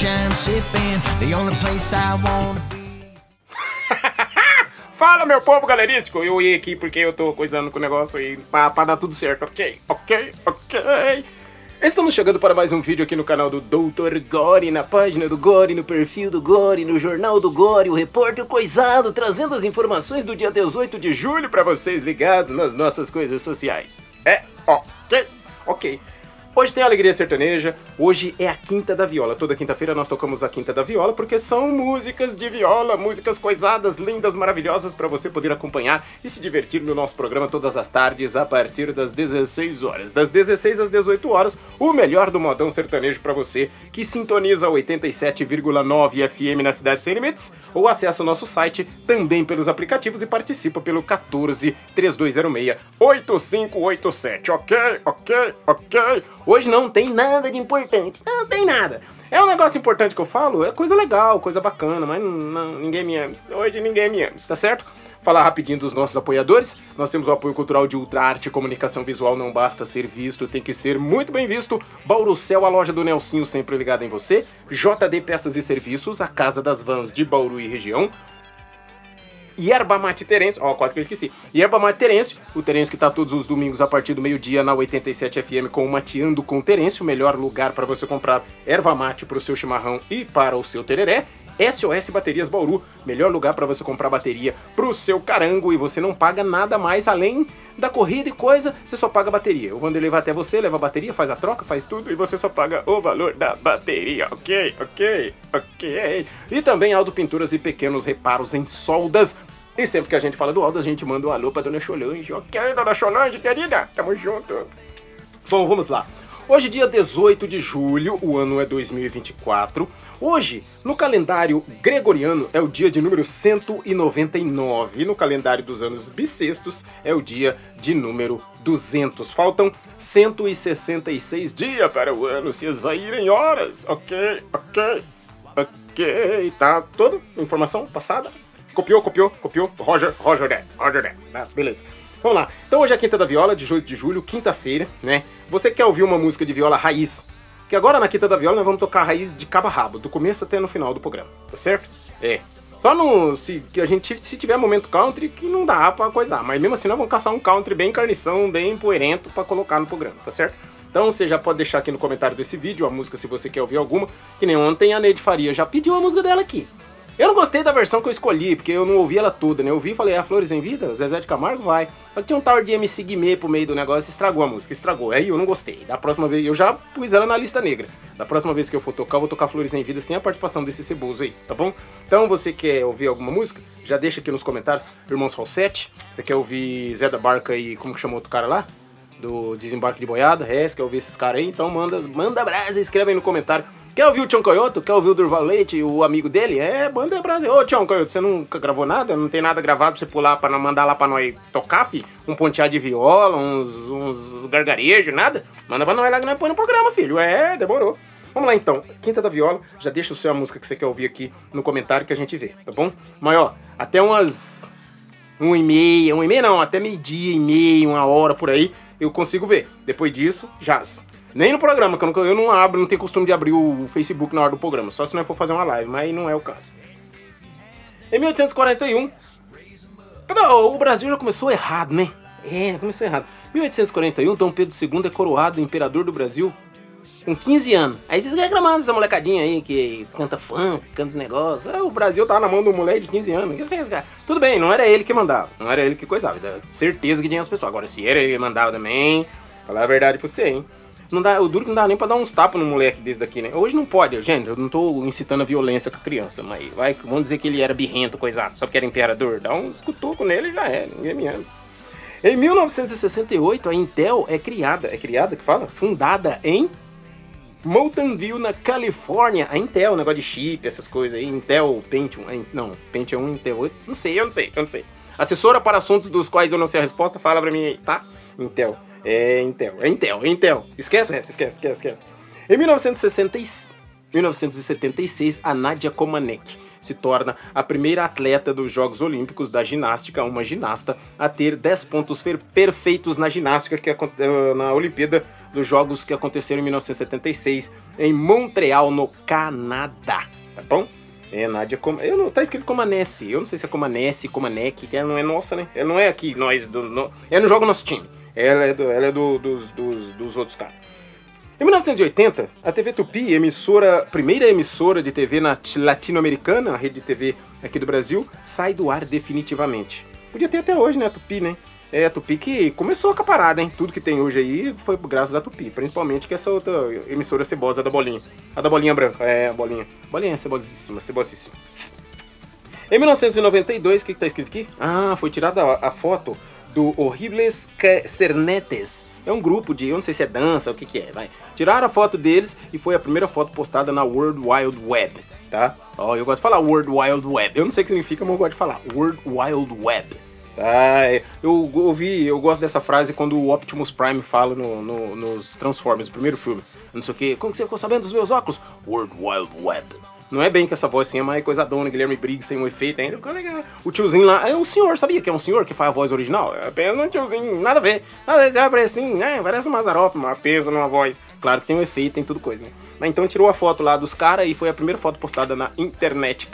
moonshine sipping, the only place I wanna be. Fala, meu povo galerístico, eu ia aqui porque eu tô coisando com o negócio aí pra dar tudo certo, ok? Estamos chegando para mais um vídeo aqui no canal do Dr. Gore, na página do Gore, no perfil do Gore, no jornal do Gore, o repórter coisado, trazendo as informações do dia 18 de julho para vocês ligados nas nossas coisas sociais. Ok. Hoje tem Alegria Sertaneja, hoje é a Quinta da Viola. Toda quinta-feira nós tocamos a Quinta da Viola porque são músicas de viola, músicas coisadas, lindas, maravilhosas para você poder acompanhar e se divertir no nosso programa todas as tardes a partir das 16 horas. Das 16 às 18 horas, o melhor do modão sertanejo para você que sintoniza 87,9 FM na Cidade Sem Limites ou acessa o nosso site também pelos aplicativos e participa pelo 14 3206 8587. Ok? Hoje não tem nada de importante, não tem nada. É um negócio importante que eu falo, é coisa legal, coisa bacana, mas não, ninguém me ama. Hoje ninguém me ama, tá certo? Falar rapidinho dos nossos apoiadores. Nós temos o apoio cultural de Ultra Arte e Comunicação Visual, não basta ser visto, tem que ser muito bem visto. Baurucel, a loja do Nelsinho, sempre ligada em você. JD Peças e Serviços, a casa das vans de Bauru e região. Yerba Mate Terêncio, quase que eu esqueci. Yerba Mate Terêncio, o Terêncio que tá todos os domingos a partir do meio-dia na 87 FM com o Mateando com Terêncio, o melhor lugar para você comprar erva mate para o seu chimarrão e para o seu tereré. SOS Baterias Bauru, melhor lugar para você comprar bateria pro seu carango e você não paga nada mais além da corrida e coisa, você só paga a bateria. O Vanderlei vai até você, leva a bateria, faz a troca, faz tudo e você só paga o valor da bateria, ok? E também Aldo Pinturas e pequenos reparos em soldas. E sempre que a gente fala do Aldo, a gente manda um alô pra Dona Solange, ok, Dona Solange, querida? Tamo junto. Bom, vamos lá. Hoje, dia 18 de julho, o ano é 2024. Hoje, no calendário gregoriano, é o dia de número 199. E no calendário dos anos bissextos, é o dia de número 200. Faltam 166 dias para o ano se esvaírem horas. Ok. Tá toda informação passada? Copiou. Roger. Beleza. Vamos lá. Então hoje é a Quinta da Viola, 18 de julho, quinta-feira, né? Você quer ouvir uma música de viola raiz? Que agora na Quinta da Viola nós vamos tocar a raiz de cabo a rabo, do começo até no final do programa, tá certo? Só se tiver momento country que não dá pra coisar, mas mesmo assim nós vamos caçar um country bem carnição, bem poerento pra colocar no programa, tá certo? Então você já pode deixar aqui no comentário desse vídeo a música se você quer ouvir alguma, que nem ontem a Neide Faria já pediu a música dela aqui. Eu não gostei da versão que eu escolhi, porque eu não ouvi ela toda, né? Eu ouvi e falei, Flores em Vida? Zezé de Camargo? Vai. Só que tinha um tal de MC Guimê pro meio do negócio, estragou a música, Aí eu não gostei. Da próxima vez, eu já pus ela na lista negra. Da próxima vez que eu for tocar, eu vou tocar Flores em Vida sem a participação desse ceboso aí, tá bom? Então você quer ouvir alguma música? Já deixa aqui nos comentários. Irmãos Falsete, você quer ouvir Zé da Barca e como que chamou outro cara lá? Do Desembarque de Boiada, você quer ouvir esses caras aí? Então manda brasa, escreve aí no comentário. Quer ouvir o Tião Coyote? Quer ouvir o Durval Leite, o amigo dele? Banda Brasil. Ô, Tião Coyote, você nunca gravou nada? Não tem nada gravado pra você pular, pra mandar lá pra nós tocar, filho? Um ponteado de viola, uns gargarejos, nada? Manda pra nós lá que nós põe no programa, filho. Demorou. Vamos lá, então. Quinta da Viola. Já deixa o seu a música que você quer ouvir aqui no comentário que a gente vê, tá bom? Mas, até umas 1h30 não, até meio-dia e meia, 1h por aí, eu consigo ver. Depois disso, jaz. Nem no programa, que eu não abro, não tenho costume de abrir o Facebook na hora do programa, só se não for fazer uma live, mas não é o caso. Em 1841, o Brasil já começou errado, né? Começou errado. Em 1841, Dom Pedro II é coroado imperador do Brasil com 15 anos. Aí vocês reclamando dessa molecadinha aí que canta funk, canta os negócios. O Brasil tava na mão de um moleque de 15 anos. Tudo bem, não era ele que mandava, não era ele que coisava. Certeza que tinha as pessoas. Agora, se era ele que mandava também, falar a verdade pra você, hein? Não dá, o duro que não dá nem pra dar uns tapas no moleque desse daqui, né? Hoje não pode, gente, eu não tô incitando a violência com a criança, mas vamos dizer que ele era birrento, coisado, só porque era imperador, dá uns cutucos nele e já é, ninguém me ama. Em 1968, a Intel é criada que fala? Fundada em Mountain View, na Califórnia. A Intel, negócio de chip, essas coisas aí, Intel, Pentium, Pentium 1, Intel 8, eu não sei. Assessora para assuntos dos quais eu não sei a resposta, fala pra mim aí, tá? Intel. Intel. Esquece. Em 1976, a Nadia Comaneci se torna a primeira atleta dos Jogos Olímpicos da ginástica, uma ginasta, a ter 10 pontos perfeitos na ginástica, na Olimpíada dos Jogos que aconteceram em 1976, em Montreal, no Canadá. Tá bom? Nádia tá escrito Comaneci. Eu não sei se é Comaneci, Comanec, que ela não é nossa, né? Ela não é aqui, ela não joga o nosso time. Ela é dos outros caras. Em 1980, a TV Tupi, primeira emissora de TV latino-americana, a rede de TV aqui do Brasil, sai do ar definitivamente. Podia ter até hoje, né, a Tupi, né? É a Tupi que começou com a parada, hein? Tudo que tem hoje aí foi graças à Tupi, principalmente que essa outra emissora cebosa da bolinha. A da bolinha branca, a bolinha. Bolinha é cebosíssima. Em 1992, o que tá escrito aqui? Foi tirada a foto do Horribles Cernetes. É um grupo de, eu não sei se é dança ou o que é, vai. Tiraram a foto deles e foi a primeira foto postada na World Wide Web, tá? Eu gosto de falar World Wide Web. Eu não sei o que significa, mas eu gosto de falar World Wide Web. Eu gosto dessa frase quando o Optimus Prime fala nos Transformers, o primeiro filme. Não sei o que. Como que você ficou sabendo dos meus óculos? World Wide Web. Não é bem que essa voz assim, é mais coisa dona. Guilherme Briggs tem um efeito ainda. O tiozinho lá é um senhor, sabia que é um senhor que faz a voz original? É apenas um tiozinho, nada a ver. Você vai aparecer assim, parece um Mazarop, mas pensa numa voz. Claro que tem um efeito, tem tudo coisa, né? Mas então tirou a foto lá dos caras e foi a primeira foto postada na internet.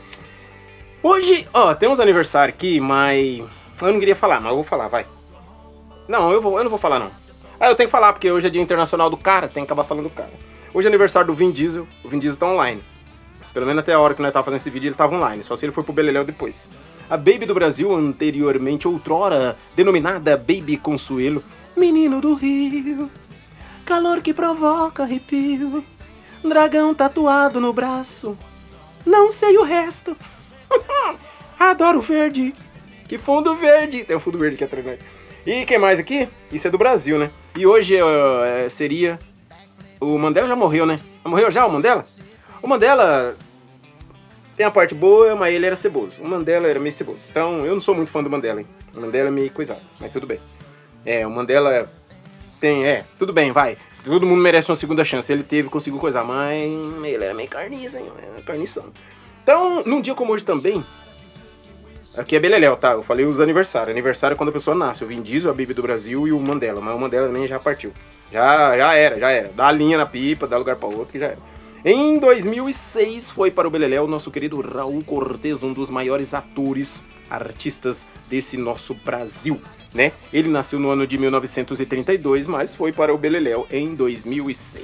Hoje, tem uns aniversários aqui, mas eu não queria falar, mas eu vou falar, vai. Não, eu não vou falar, não. Eu tenho que falar, porque hoje é dia internacional do cara, tem que acabar falando do cara. Hoje é aniversário do Vin Diesel, o Vin Diesel tá online. Pelo menos até a hora que nós tava fazendo esse vídeo, ele tava online, só se ele for pro Beleléu depois. A Baby do Brasil, anteriormente, outrora, denominada Baby Consuelo, menino do Rio, calor que provoca arrepio, dragão tatuado no braço, não sei o resto. Adoro verde. Que fundo verde. Tem um fundo verde aqui atrás, né? E quem mais aqui? Isso é do Brasil, né? E hoje seria... O Mandela já morreu, né? Morreu já o Mandela? O Mandela tem a parte boa, mas ele era ceboso. O Mandela era meio ceboso. Então, eu não sou muito fã do Mandela, hein? O Mandela é meio coisado, mas tudo bem. O Mandela tem... tudo bem, vai. Todo mundo merece uma segunda chance. Ele conseguiu coisar, mas ele era meio carniça, hein? Carnição. Então, num dia como hoje também... Aqui é Beleléu, tá? Eu falei os aniversários. Aniversário é quando a pessoa nasce. O Vin Diesel, a Baby do Brasil e o Mandela. Mas o Mandela também já partiu. Já era. Dá a linha na pipa, dá lugar pra outro que já era. Em 2006 foi para o Beleléu o nosso querido Raul Cortez, um dos maiores atores, artistas desse nosso Brasil, né? Ele nasceu no ano de 1932, mas foi para o Beleléu em 2006.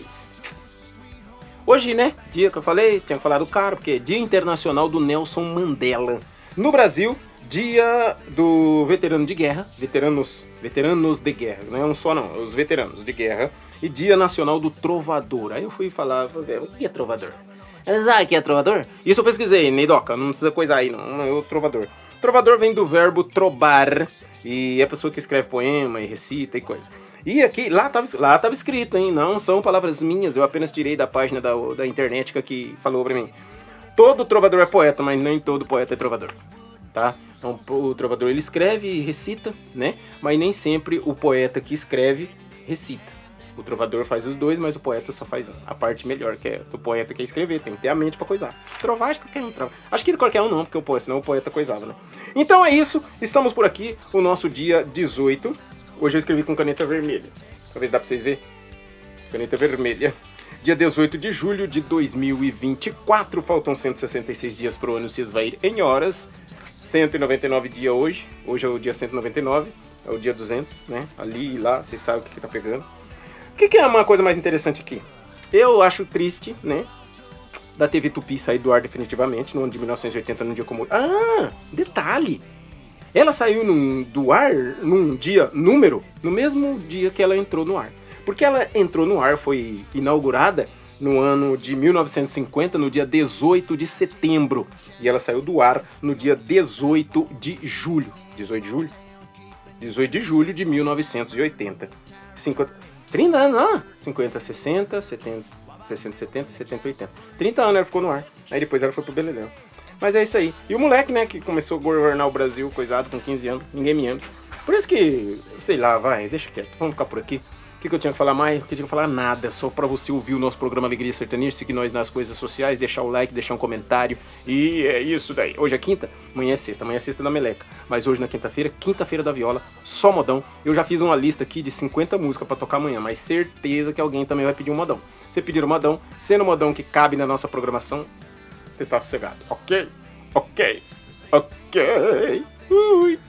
Hoje, né? Dia que eu falei, tinha que falar do cara, porque é Dia Internacional do Nelson Mandela. No Brasil, dia do veterano de guerra, veteranos de guerra, não é um só não, os veteranos de guerra, e dia nacional do trovador. Aí eu fui falar, o que é trovador? Sabe o que é trovador? Isso eu pesquisei, Neidoca, não precisa coisar aí não, é o trovador. Trovador vem do verbo trobar, e é a pessoa que escreve poema e recita e coisa. E aqui, lá tava escrito, hein, não são palavras minhas, eu apenas tirei da página da internet que falou pra mim. Todo trovador é poeta, mas nem todo poeta é trovador, tá? Então o trovador ele escreve e recita, né? Mas nem sempre o poeta que escreve recita. O trovador faz os dois, mas o poeta só faz um. A parte melhor, que é do poeta que é escrever, tem que ter a mente pra coisar. Trovar, acho que qualquer um trova. Acho que qualquer um não, porque senão o poeta coisava, né? Então é isso, estamos por aqui, o nosso dia 18. Hoje eu escrevi com caneta vermelha. Talvez dá pra vocês verem. Caneta vermelha. Dia 18 de julho de 2024, faltam 166 dias pro ano se esvair em horas, 199 dias hoje é o dia 199, é o dia 200, né, ali e lá, vocês sabem o que tá pegando. O que é uma coisa mais interessante aqui? Eu acho triste, né, da TV Tupi sair do ar definitivamente, no ano de 1980, num dia como hoje. Detalhe, ela saiu do ar num dia número, no mesmo dia que ela entrou no ar. Porque ela entrou no ar, foi inaugurada no ano de 1950, no dia 18 de setembro. E ela saiu do ar no dia 18 de julho. 18 de julho? 18 de julho de 1980. 30 anos, 50, 60, 70, 60, 70, 70, 80. 30 anos ela ficou no ar. Aí depois ela foi pro Beleléu. Mas é isso aí. E o moleque, né, que começou a governar o Brasil, coisado, com 15 anos, ninguém me ama. Por isso que, sei lá, vai, deixa quieto, vamos ficar por aqui. O que eu tinha que falar mais? O que eu tinha que falar? Nada. Só pra você ouvir o nosso programa Alegria Sertaneja, seguir nós nas coisas sociais, deixar o like, deixar um comentário. E é isso daí. Hoje é quinta, amanhã é sexta. Amanhã é sexta da Meleca. Mas hoje na quinta-feira, quinta-feira da Viola, só modão. Eu já fiz uma lista aqui de 50 músicas pra tocar amanhã, mas certeza que alguém também vai pedir um modão. Se pedir um modão, sendo um modão que cabe na nossa programação, você tá sossegado. Ok? Ok? Ok? Ui.